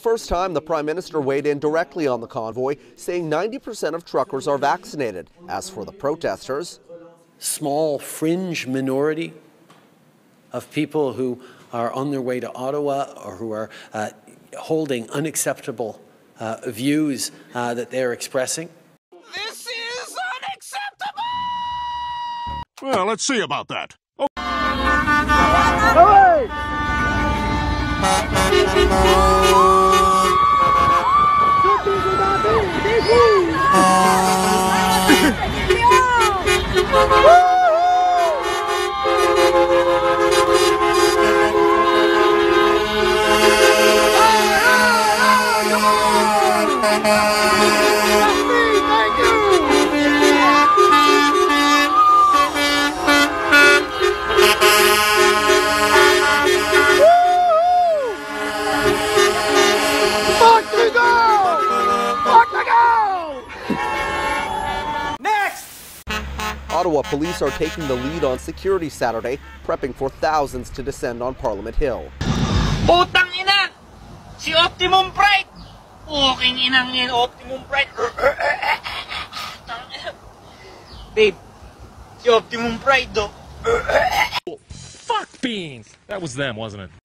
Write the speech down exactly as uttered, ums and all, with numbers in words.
first time, the Prime Minister weighed in directly on the convoy, saying ninety percent of truckers are vaccinated. As for the protesters, small fringe minority of people who are on their way to Ottawa or who are uh, holding unacceptable uh, views uh, that they're expressing. This is unacceptable! Well, let's see about that. Oh. Ottawa police are taking the lead on security Saturday, prepping for thousands to descend on Parliament Hill. Putang ina! Si Optimum Pride! Puking inang yan, Optimum Pride! Babe, si Optimum Pride, do. Fuck beans! That was them, wasn't it?